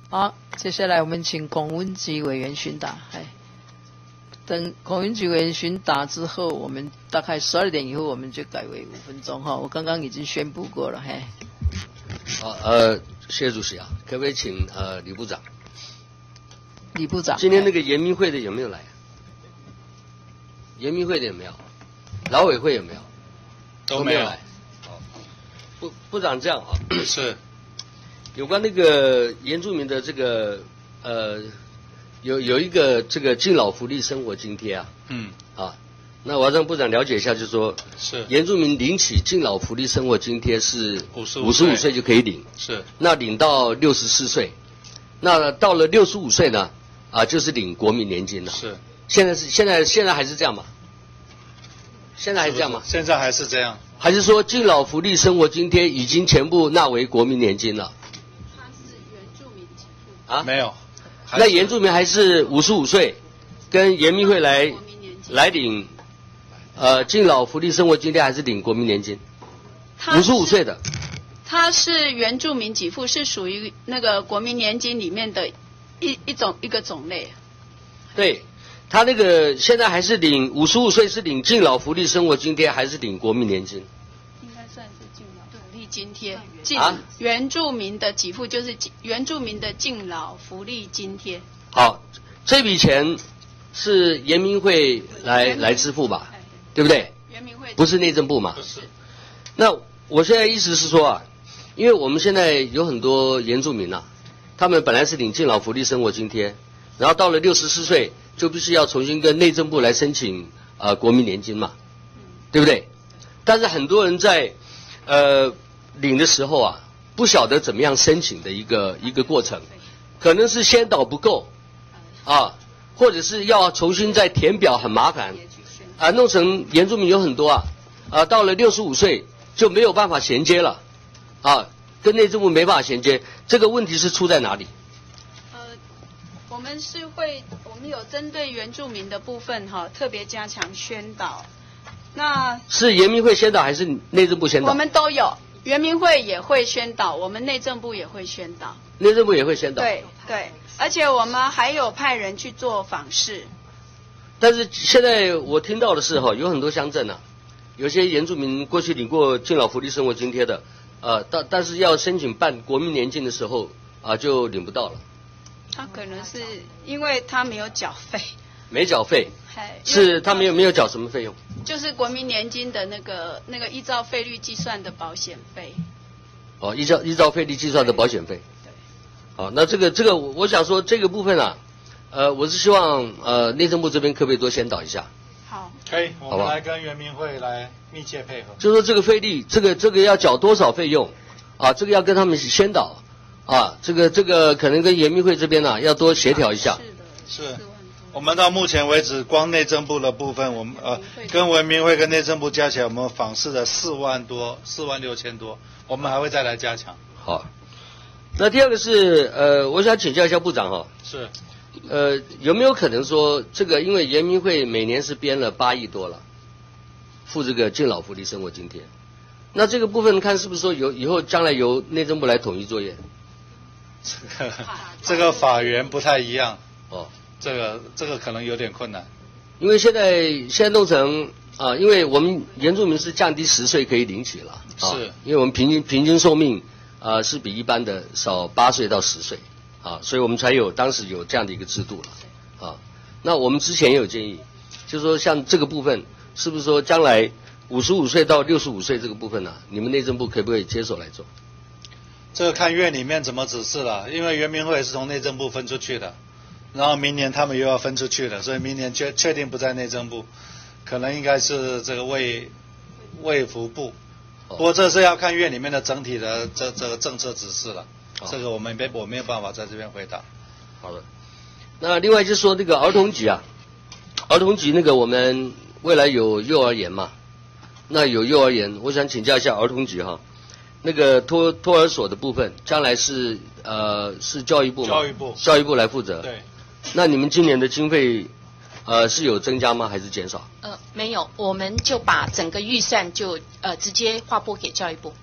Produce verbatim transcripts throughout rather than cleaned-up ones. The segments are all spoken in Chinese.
好，接下来我们请龚文吉委员询答。哎，等龚文吉委员询答之后，我们大概十二点以后我们就改为五分钟哈。我刚刚已经宣布过了，嘿。 好，呃，谢谢主席啊，可不可以请呃李部长？ 李部长， 今天那个研明会的有没有来？研明会的有没有？劳委会有没有？ 都没有来。好，部部长这样啊， 是有关那个原住民的这个呃，有有一个这个敬老福利生活津贴啊， 嗯啊，那我要让部长了解一下，就是说是原住民领取敬老福利生活津贴是五十五十五岁就可以领， 是那领到六十四岁，那到了六十五岁呢，啊，就是领国民年金了。 是， 现在是现在现在还是这样吗？现在还是这样吗？ 现在还是这样。 还是说敬老福利生活津贴已经全部纳为国民年金了？ 它是原住民给付啊， 没有。 那原住民还是五十五岁，跟研明会来来领，呃，敬老福利生活津贴还是领国民年金？五十五岁的。 它是原住民给付，是属于那个国民年金里面的一一种一个种类。 对，他那个现在还是领五十五岁是领敬老福利生活津贴，还是领国民年金？ 应该算是敬老福利津贴。敬啊， 原住民的给付就是原住民的敬老福利津贴。 好，这笔钱是研明会来来支付吧，对不对？ 原民会不是内政部嘛？ 不是。 那我现在意思是说啊，因为我们现在有很多原住民啊，他们本来是领敬老福利生活津贴，然后到了六十四岁就必须要重新跟内政部来申请呃国民年金嘛，对不对？但是很多人在呃领的时候啊，不晓得怎么样申请的一个一个过程，可能是先导不够啊，或者是要重新再填表很麻烦啊，弄成原住民有很多啊啊，到了六十五岁就没有办法衔接了啊，跟内政部没办法衔接，这个问题是出在哪里？ 呃，我们是会，我们有针对原住民的部分哈，特别加强宣导。那是研明会宣导还是内政部宣导？ 我们都有，原民会也会宣导，我们内政部也会宣导。 内政部也会宣导。 对对，而且我们还有派人去做访视。 但是现在我听到的是哈，有很多乡镇啊，有些原住民过去领过敬老福利生活津贴的，呃，但但是要申请办国民年金的时候啊、呃，就领不到了。 他可能是因为他没有缴费。 没缴费，是他没有没有缴什么费用？ 就是国民年金的那个那个依照费率计算的保险费。 哦，依照依照费率计算的保险费。 对。 好，那这个这个我想说这个部分啊，呃，我是希望呃内政部这边可不可以多先导一下？ 好， 可以，我们来跟原民会来密切配合。 就是说这个费率，这个这个要缴多少费用啊？这个要跟他们先导啊，这个这个可能跟原民会这边呢、啊、要多协调一下。 是的。 是。我们到目前为止，光内政部的部分，我们呃跟文明会跟内政部加起来，我们访视了四万多，四万六千多，我们还会再来加强。 好，那第二个是呃，我想请教一下部长哈， 是， 呃，有没有可能说这个，因为原民会每年是编了八亿多了，付这个敬老福利生活津贴，那这个部分看是不是说由以后将来由内政部来统一作业？ 这个这个法源不太一样哦。 这个这个可能有点困难， 因为现在现在弄成啊，因为我们原住民是降低十岁可以领取了，啊、 是， 因为我们平均平均寿命啊是比一般的少八岁到十岁，啊，所以我们才有当时有这样的一个制度了，啊，那我们之前也有建议，就是说像这个部分，是不是说将来五十五岁到六十五岁这个部分呢、啊，你们内政部可不可以接手来做？ 这个看院里面怎么指示了，因为原民会是从内政部分出去的。然后明年他们又要分出去了，所以明年确确定不在内政部，可能应该是这个卫卫福部。不过这是要看院里面的整体的这这个政策指示了，这个我们没我没有办法在这边回答。 好的，那另外就是说那个儿童局啊，儿童局那个我们未来有幼儿园嘛，那有幼儿园，我想请教一下儿童局哈，那个托托儿所的部分，将来是呃是教育部吗？ 教育部， 教育部来负责。 对。 那你们今年的经费，呃，是有增加吗？还是减少？ 呃，没有，我们就把整个预算就呃直接划拨给教育部。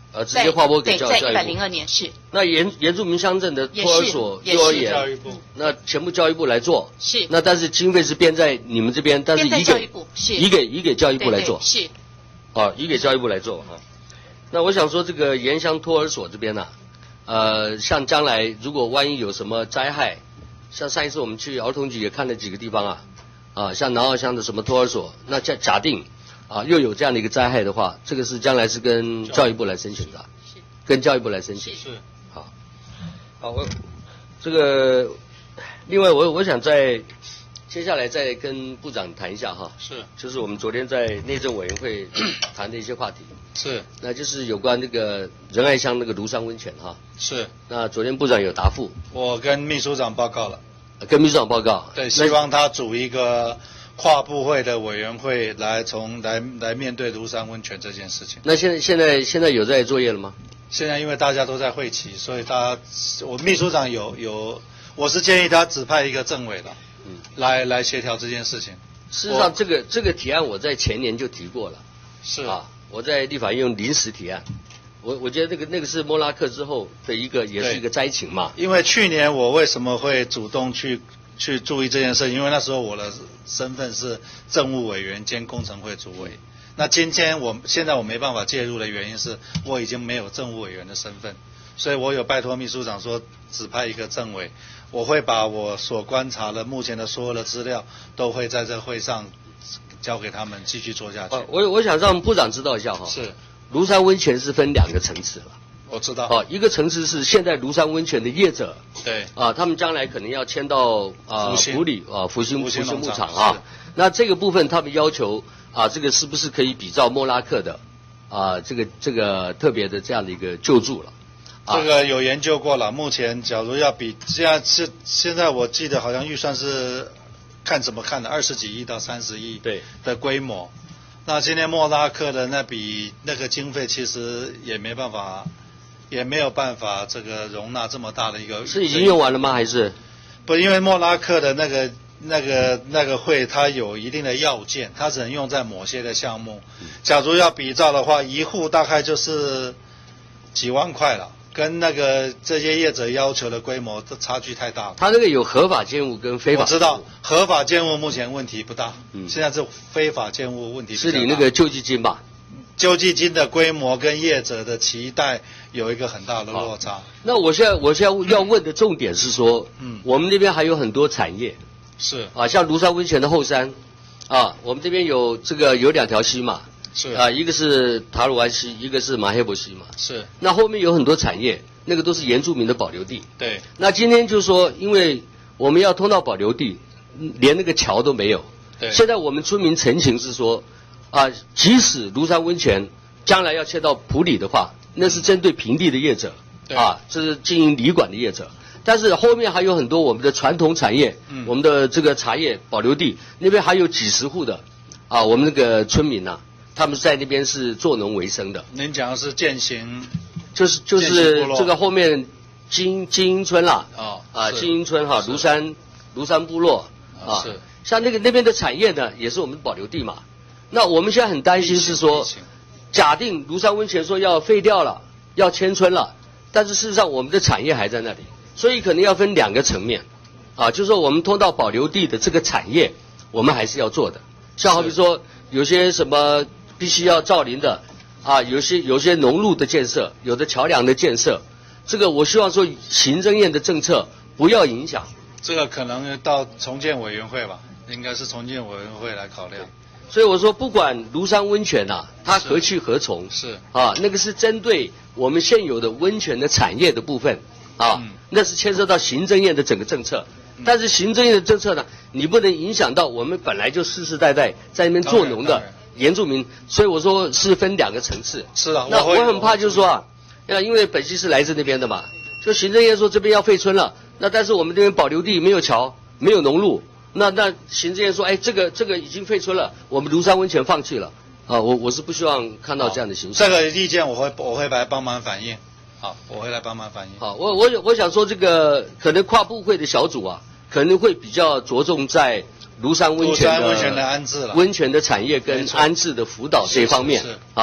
呃，直接划拨给对，在教教育部。 一百零二年是那原原住民乡镇的托儿所、 也是幼儿也是教育园部， 那全部教育部来做。 是， 那但是经费是编在你们这边，但是编在移给教育部是移给移给教育部来做。 对对是， 哦，移给教育部来做哈。那我想说，这个盐乡托儿所这边呢、呃，像将来如果万一有什么灾害，像上一次我们去儿童局也看了几个地方啊，啊，像南澳乡的什么托儿所，那假假定啊又有这样的一个灾害的话，这个是将来是跟教育部来申请的， 是跟教育部来申请。 是好，好，我这个另外我我想再接下来再跟部长谈一下哈， 是就是我们昨天在内政委员会谈的一些话题。 是那就是有关那个仁爱乡那个庐山温泉哈。 是， 那昨天部长有答复， 我跟秘书长报告了， 跟秘书长报告。 对， 那希望他组一个跨部会的委员会来从来来面对庐山温泉这件事情。 那现在现在现在有在作业了吗？ 现在因为大家都在会期，所以大家我秘书长有有，我是建议他指派一个政委了， 嗯， 来来协调这件事情。 事实上，这个这个提案我在前年就提过了。 是啊，我在立法院用临时提案。我我觉得那个那个是莫拉克之后的一个，也是一个灾情嘛。 因为去年我为什么会主动去去注意这件事？因为那时候我的身份是政务委员兼工程会主委。那今天我现在我没办法介入的原因是我已经没有政务委员的身份，所以我有拜托秘书长说指派一个政委，我会把我所观察的目前的所有的资料都会在这会上交给他们继续做下去。 啊，我我想让部长知道一下哈。 是。 庐山温泉是分两个层次了。 我知道。 哦，一个层次是现在庐山温泉的业者。 对。 啊，他们将来可能要迁到啊埔里啊福兴福兴牧场啊。那这个部分他们要求啊，这个是不是可以比照莫拉克的啊这个这个特别的这样的一个救助了？ 啊、这个有研究过了。目前假如要比现在是现在我记得好像预算是看怎么看的，二十几亿到三十亿对的规模。那今天莫拉克的那笔那个经费其实也没办法，也没有办法这个容纳这么大的一个。 是已经用完了吗？还是？ 不，因为莫拉克的那个那个那个会，它有一定的要件，它只能用在某些的项目。假如要比照的话，一户大概就是几万块了。跟那个这些业者要求的规模的差距太大了。 他那个有合法建物跟非法。 我知道合法建物目前问题不大， 嗯， 现在是非法建物问题比较大。 是你那个救济金吧？ 救济金的规模跟业者的期待有一个很大的落差。 那我现在我现在要问的重点是说，嗯，我们那边还有很多产业， 是啊，像庐山温泉的后山，啊，我们这边有这个有两条溪嘛。 是啊，一个是塔鲁湾溪，一个是马黑伯溪嘛。 是。 那后面有很多产业，那个都是原住民的保留地。 对。 那今天就是说，因为我们要通到保留地，连那个桥都没有。 对。 现在我们村民陈情是说，啊，即使庐山温泉将来要迁到埔里的话，那是针对平地的业者，啊，这是经营旅馆的业者。但是后面还有很多我们的传统产业，嗯，我们的这个茶叶保留地那边还有几十户的，啊，我们那个村民呐、啊。他们在那边是做农为生的。 您讲的是践行， 就是就是这个后面金金英村啦， 哦啊金英村哈，庐山庐山部落啊，是像那个那边的产业呢，也是我们保留地嘛。那我们现在很担心是说，假定庐山温泉说要废掉了，要迁村了，但是事实上我们的产业还在那里，所以可能要分两个层面，啊，就是说我们通到保留地的这个产业，我们还是要做的，像好比说有些什么。必须要造林的，啊，有些有些农路的建设，有的桥梁的建设，这个我希望说行政院的政策不要影响。 这个可能到重建委员会吧，应该是重建委员会来考量。 所以我说，不管庐山温泉啊，它何去何从， 是啊，那个是针对我们现有的温泉的产业的部分，啊，嗯、那是牵涉到行政院的整个政策。嗯、但是行政院的政策呢，你不能影响到我们本来就世世代代在那边做农的。原住民，所以我说是分两个层次。 是的， 那我很怕就是说啊，因为本溪是来自那边的嘛，就行政院说这边要废村了，那但是我们这边保留地没有桥，没有农路，那那行政院说，哎，这个这个已经废村了，我们庐山温泉放弃了啊，我我是不希望看到这样的形象。 这个意见我会我会来帮忙反映，好，我会来帮忙反映。 好，我我我想说这个可能跨部会的小组啊，可能会比较着重在。庐山温泉的温泉的安置了， 温泉的产业跟安置的辅导这一方面啊，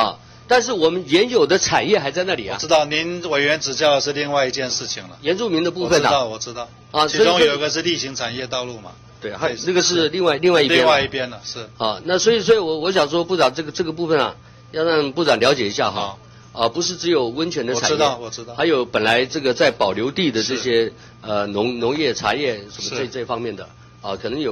但是我们原有的产业还在那里啊。 我知道您委员指教的是另外一件事情了。 原住民的部分啊， 我知道，我知道。 啊， 其中有一个是例行产业道路嘛。 对，还有这个是另外另外一边。 另外一边了，是。 啊，那所以所以我我想说，部长这个这个部分啊，要让部长了解一下哈。啊，不是只有温泉的产业， 我知道，我知道。 还有本来这个在保留地的这些呃农农业、茶叶什么这这方面的啊，可能有。